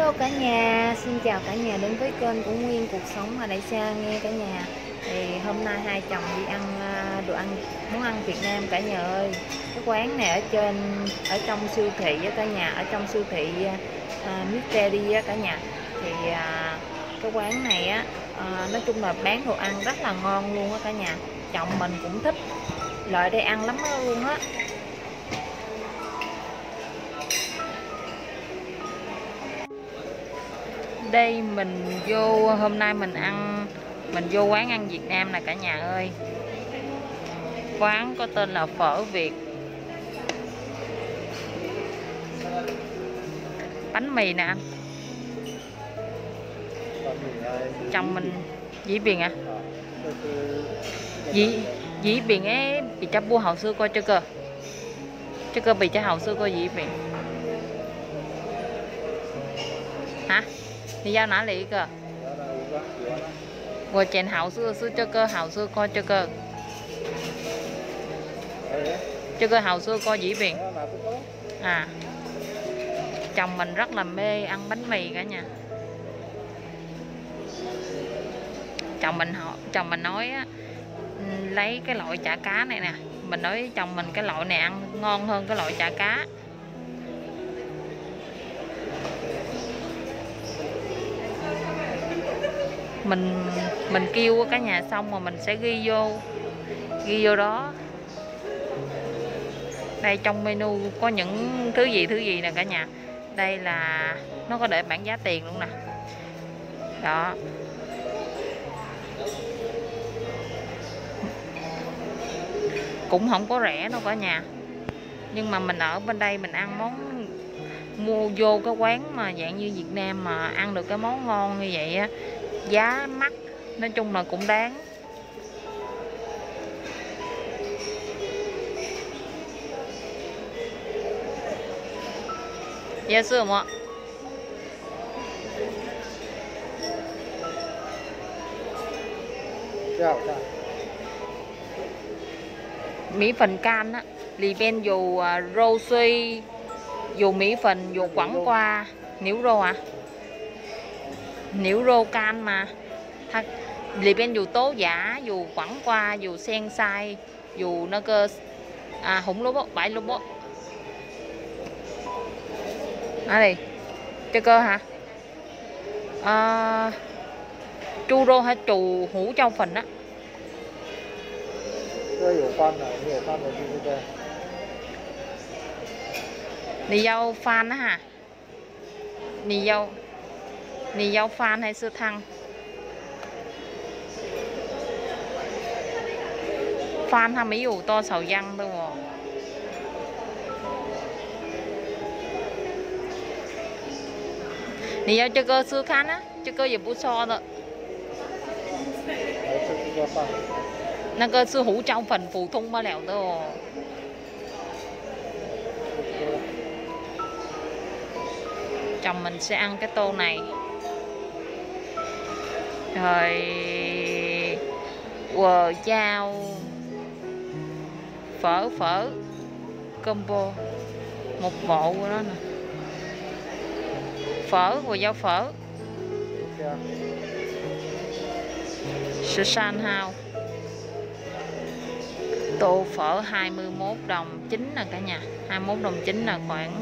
Hello cả nhà, xin chào cả nhà đến với kênh của Nguyên Cuộc Sống ở Đại Sa nghe cả nhà. Thì hôm nay hai chồng đi ăn món ăn Việt Nam cả nhà ơi. Cái quán này ở trong siêu thị á cả nhà, ở trong siêu thị Mystery á cả nhà. Thì cái quán này á nói chung là bán đồ ăn rất là ngon luôn á cả nhà. Chồng mình cũng thích lại đây ăn lắm luôn á. Đây hôm nay mình vô quán ăn Việt Nam nè cả nhà ơi. Quán có tên là Phở Việt. Bánh mì nè anh. Chồng mình dĩ biển à? Dĩ biển ấy bị cho bua hậu sư coi cho cơ. Cho cơ bị cho hậu sư coi dĩ biển. Hả? Đi giao nã lị cơ. Rồi chèn hậu sư cho cơ hậu sư coi cho cơ. Cho cơ hậu sư coi dĩ biển. À. Chồng mình rất là mê ăn bánh mì cả nhà. Chồng mình nói á, lấy cái loại chả cá này nè. Mình nói với chồng mình cái loại này ăn ngon hơn cái loại chả cá. Mình kêu cả nhà xong mà mình sẽ ghi vô đó. Đây trong menu có những thứ gì nè cả nhà. Đây là nó có để bảng giá tiền luôn nè. Đó. Cũng không có rẻ đâu cả nhà. Nhưng mà mình ở bên đây mình ăn mua vô cái quán mà dạng như Việt Nam mà ăn được cái món ngon như vậy á, giá mắc, nói chung là cũng đáng. Dạ sư ạ. Mỹ phần can á, lì bên dù rô suy, dù mỹ phần dù quẳng qua, níu rô à? Níu rô can mà. Thật, lì bên dù tố giả, dù quẳng qua, dù sen sai, dù nó cơ hủng lốp bãi lốp bó. Đi, chơi cơ hả? Chu rô hay chù hủ châu phần á. Nì dâu phan á hả? Nì dâu phan hay sữa thăng? Phan hay mấy dù to sầu răng thôi mà. Nì dâu cho cơ sữa khán á, cho cơ gì bút so thôi. Nó cơ sữa hủ trong phần phù thung mà lẹo thôi. Chồng mình sẽ ăn cái tô này. Rồi chao phở combo một bộ của nó nè. Phở dao phở sữa san hao. Tô phở 21 đồng chính nè cả nhà. 21 đồng chính là khoảng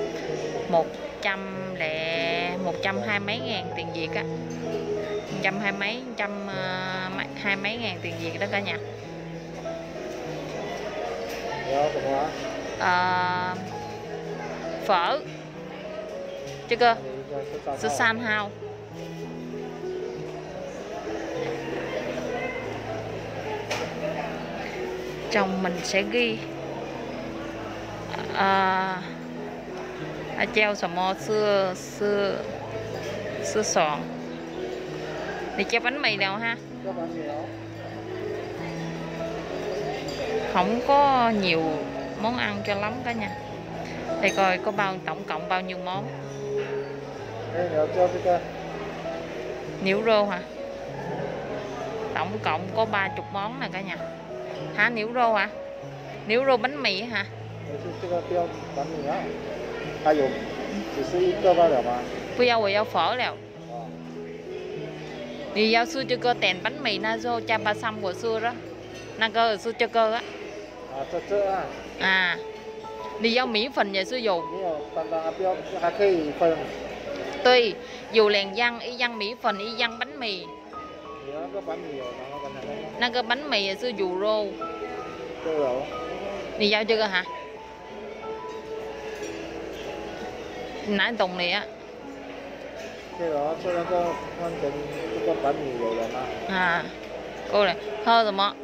120 mấy ngàn tiền Việt á. 120 mấy ngàn tiền Việt đó cả nhà. Phở chứ cơ sữa san hao. Chồng mình sẽ ghi treo sò mo xưa xoàn. Thì cho bánh mì nào ha? Không có nhiều món ăn cho lắm cả nhà. Để coi có tổng cộng bao nhiêu món. Níu rô hả? Tổng cộng có 30 món nè cả nhà. Hả, níu rô hả? Níu rô bánh mì hả? 只是一个罢了吗？ 不要，我要佛了。你要吃这个点bánh mì na do cha ba xăm của xưa đó, na cơ xưa cho cơ á. 这啊。 À, 你要米粉也是有。 没有，单单不要，还可以分。 对，有2样，一样米粉，一样bánh mì. 有那个板米有，然后跟那个。 那个bánh mì也是有肉。 都有。 你要这个哈？哪懂你啊？ 对了，这那个换成这个板米有了吗？ À, cô này, hơn rồi mà.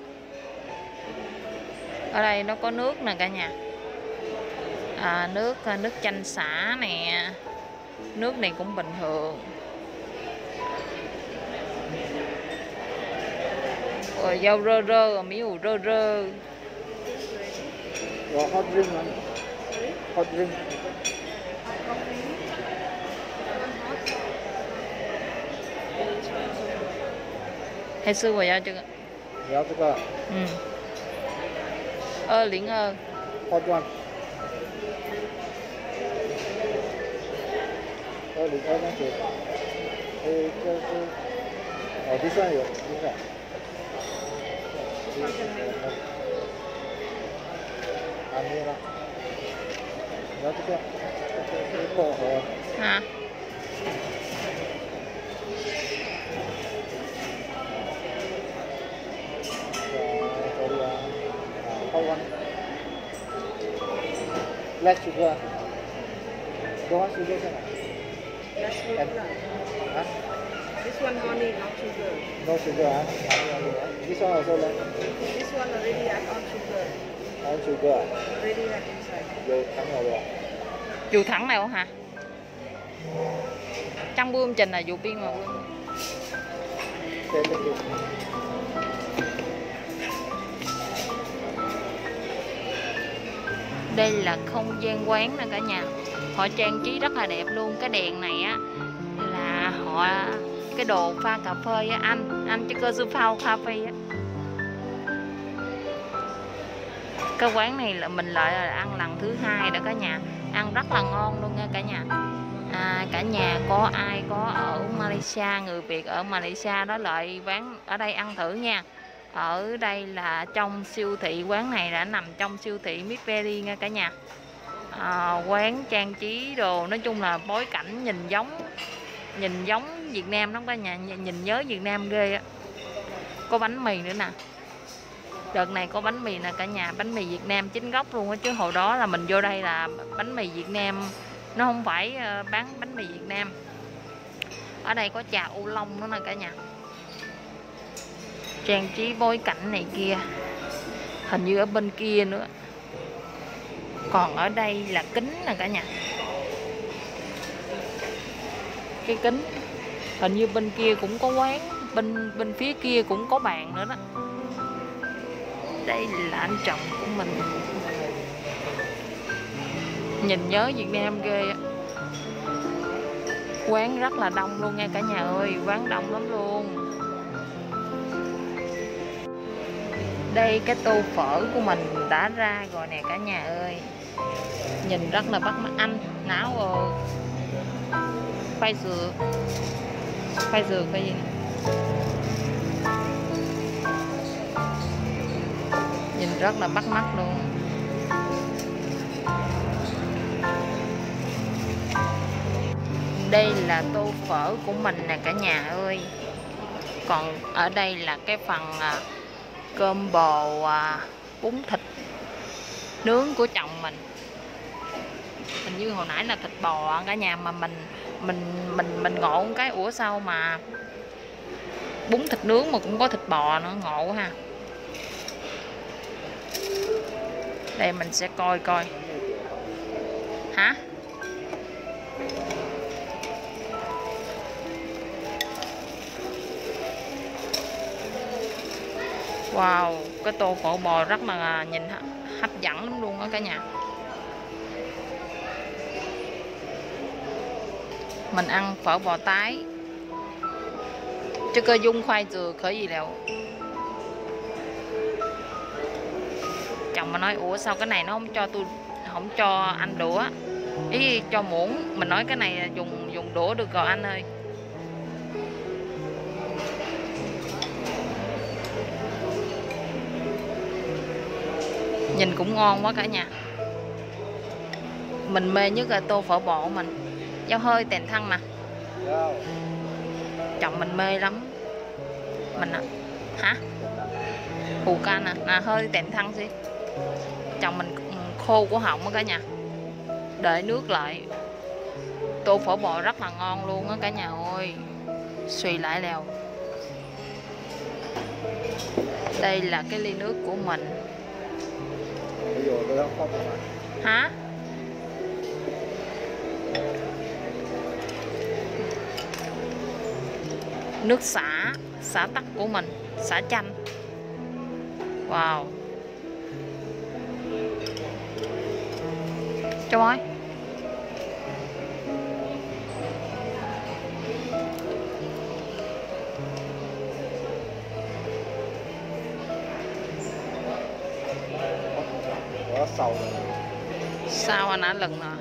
Ở đây nó có nước nè cả nhà. Nước chanh xả nè. Nước này cũng bình thường. Rồi rau rơ rơ, miếng rơ rơ. Rồi hot drink anh. Hot drink. Hay sư vào giao chưa? 你要这个？ 嗯。202。 hot one。202那个。这是。哦，地上有，地上。没了。你要这个？这是薄荷。 啊。 Less sugar. Don't want sugar, sir? Less sugar. Huh? This one only, not sugar. No sugar, huh? This one also less. This one already add on sugar. On sugar. Already add inside. Dầu thắng rồi à? Dầu thẳng này không hả? Trong bươm trình là dầu biên mà bươm. Đây là không gian quán nè cả nhà. Họ trang trí rất là đẹp luôn. Cái đèn này á là họ cái đồ pha cà phê á anh chứ cơ sư phao cà phê á. Cái quán này là mình lại là ăn lần thứ 2 rồi cả nhà. Ăn rất là ngon luôn nha cả nhà. Cả nhà có ai có ở Malaysia, người Việt ở Malaysia đó lại quán ở đây ăn thử nha. Ở đây là trong siêu thị, quán này đã nằm trong siêu thị Midberry nha cả nhà. Quán trang trí đồ nói chung là bối cảnh nhìn giống Việt Nam lắm cả nhà, nhìn nhớ Việt Nam ghê á. Có bánh mì nữa nè. Đợt này có bánh mì nè cả nhà, bánh mì Việt Nam chính gốc luôn á, chứ hồi đó là mình vô đây là bánh mì Việt Nam, nó không phải bán bánh mì Việt Nam. Ở đây có trà ô long nữa nè cả nhà. Trang trí bối cảnh này kia. Hình như ở bên kia nữa. Còn ở đây là kính nè cả nhà. Cái kính. Hình như bên kia cũng có quán, bên phía kia cũng có bàn nữa đó. Đây là anh chồng của mình. Nhìn nhớ Việt Nam ghê á. Quán rất là đông luôn nha cả nhà ơi, quán đông lắm luôn. Đây cái tô phở của mình đã ra rồi nè cả nhà ơi. Nhìn rất là bắt mắt. Anh náo khoai dừa cái gì nè. Nhìn rất là bắt mắt luôn. Đây là tô phở của mình nè cả nhà ơi. Còn ở đây là cái phần cơm bò bún thịt nướng của chồng mình. Hình như hồi nãy là thịt bò cả nhà, mà mình ngộ cái ủa sao mà bún thịt nướng mà cũng có thịt bò nữa, ngộ ha. Đây mình sẽ coi hả. Wow, cái tô phở bò rất là nhìn hấp dẫn lắm luôn á cả nhà. Mình ăn phở bò tái chứ cơ dung khoai dừa khởi gì đâu. Chồng mà nói ủa sao cái này nó không cho anh đũa. Ý cho muỗng, mình nói cái này dùng đũa được rồi anh ơi. Nhìn cũng ngon quá cả nhà. Mình mê nhất là tô phở bò mình. Dao hơi tèn thăng nè. Chồng mình mê lắm. Mình à, hả? Hù can nè, hơi tèn thăng xí. Chồng mình khô của họng á cả nhà. Để nước lại. Tô phở bò rất là ngon luôn á cả nhà ơi. Suy lại lèo. Đây là cái ly nước của mình. Hả? Nước xả tắc của mình, xả chanh. Wow. Châu ơi. Sao anh đã lần nè.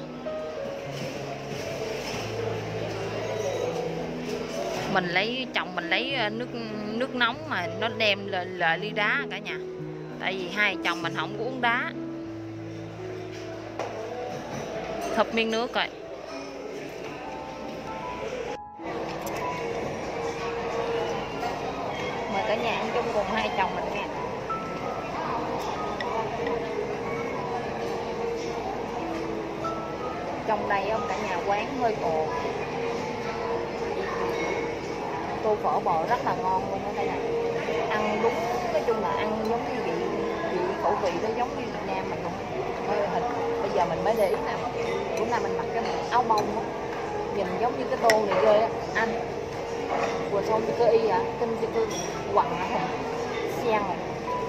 Chồng mình lấy nước nóng mà nó đem lại ly đá cả nhà. Tại vì hai chồng mình không có uống đá. Thập miếng nước rồi. Mời cả nhà ăn chung cùng hai chồng mình nha. Trong đây ông cả nhà quán hơi cồn. Tô phở bò rất là ngon luôn ở đây này. Ăn đúng, nói chung là ăn giống như vị khẩu vị đó giống như Việt Nam mình luôn. Bây giờ mình mới để ý nè. Bữa nay mình mặc cái áo bông đó. Nhìn giống như cái tô này ghê á anh. Vừa xong thì cơ y kinh cho tôi quằn hả sen rồi.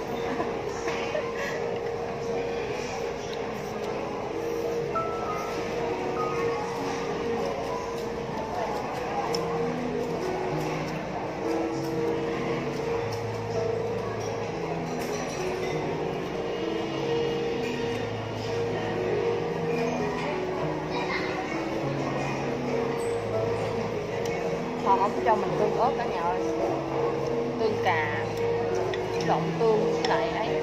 Họ không cho mình tương ớt cả nhà ơi. Tương cà trộn tương với lại ấy.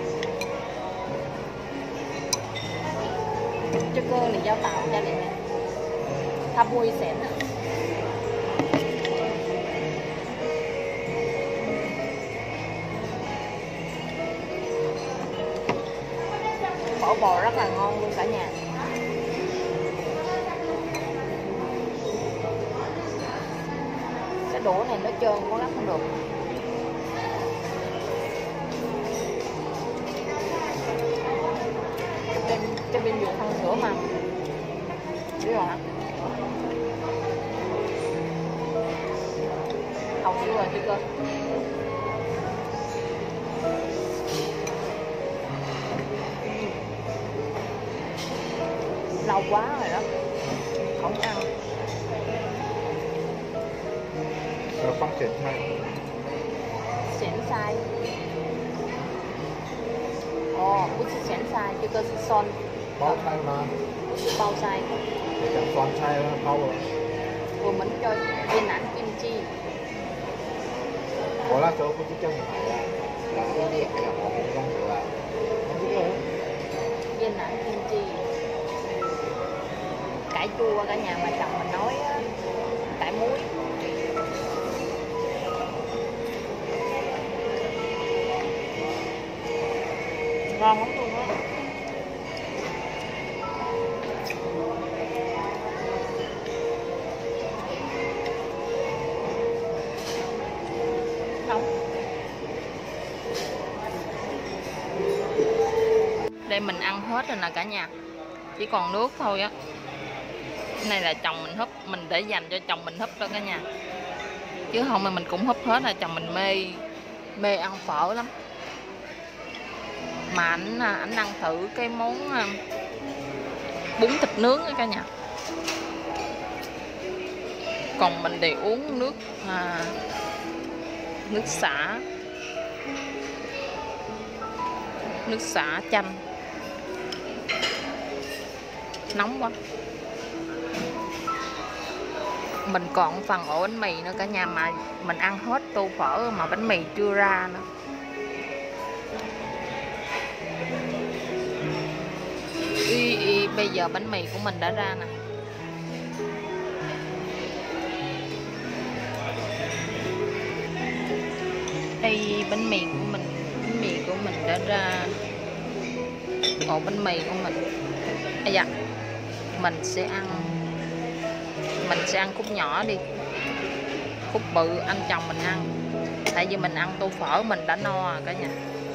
Cho cơ này giao tạo cho này nè. Tháp vui xẻn á. Phở bò rất là ngon luôn cả nhà. Cái đũa này nó trơn quá lắm không được. Cho bên dùng phân sữa mà. Biết rồi hả? Hầu xíu rồi chưa cơ. Lâu quá rồi đó. Không ăn. Phát triển thay. Xỉn sai. Ồ, bút xỉn sai, chứ cơ xỉn son. Bao chai mà. Bao sai. Để cả toàn chai bao rồi. Vừa mình cho viên nãn kim chi. Có là chỗ của chị chân phải là cái gì là có một trong sự là viên nãn kim chi. Cải chua cả nhà mà chồng mình nói cải muối. Ngon lắm luôn á. Đây mình ăn hết rồi nè cả nhà. Chỉ còn nước thôi á. Cái này là chồng mình húp. Mình để dành cho chồng mình húp đó cả nhà. Chứ không mà mình cũng húp hết là chồng mình mê ăn phở lắm. Mà ảnh ăn thử cái món bún thịt nướng đó cả nhà. Còn mình thì uống nước xả chanh. Nóng quá. Mình còn phần ổ bánh mì nữa cả nhà, mà mình ăn hết tô phở mà bánh mì chưa ra nữa. Bây giờ bánh mì của mình đã ra nè. Đây bánh mì của mình đã ra. Ổ bánh mì của mình. Dạ, mình sẽ ăn khúc nhỏ đi, khúc bự anh chồng mình ăn, tại vì mình ăn tô phở mình đã no rồi cả nhà,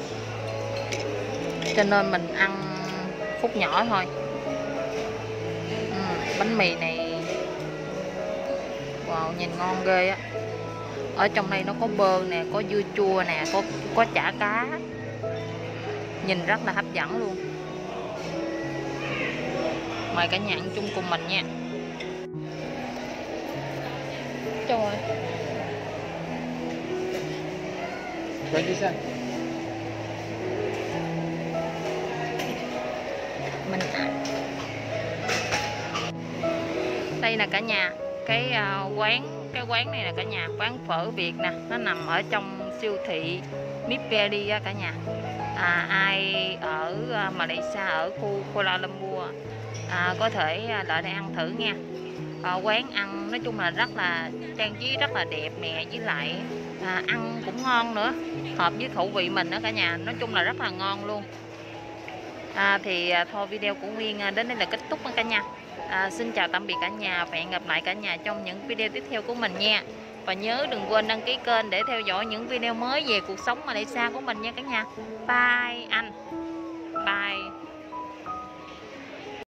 cho nên mình ăn khúc nhỏ thôi. Bánh mì này wow, nhìn ngon ghê á. Ở trong đây nó có bơ nè, có dưa chua nè, có chả cá, nhìn rất là hấp dẫn luôn. Mời cả nhà ăn chung cùng mình nha. Trời ơi. Quay đi xem. Mình ăn. Đây là cả nhà, cái quán này là cả nhà, quán phở Việt nè, nó nằm ở trong siêu thị Miperi á cả nhà. Ai ở Malaysia ở khu Kuala Lumpur có thể lại đây ăn thử nha. Quán ăn nói chung là rất là trang trí rất là đẹp nè, với lại ăn cũng ngon nữa, hợp với khẩu vị mình đó cả nhà, nói chung là rất là ngon luôn. Thôi video của Nguyên đến đây là kết thúc cả nhà. Xin chào tạm biệt cả nhà và hẹn gặp lại cả nhà trong những video tiếp theo của mình nha. Và nhớ đừng quên đăng ký kênh để theo dõi những video mới về cuộc sống Malaysia của mình nha cả nhà. Bye anh. Bye.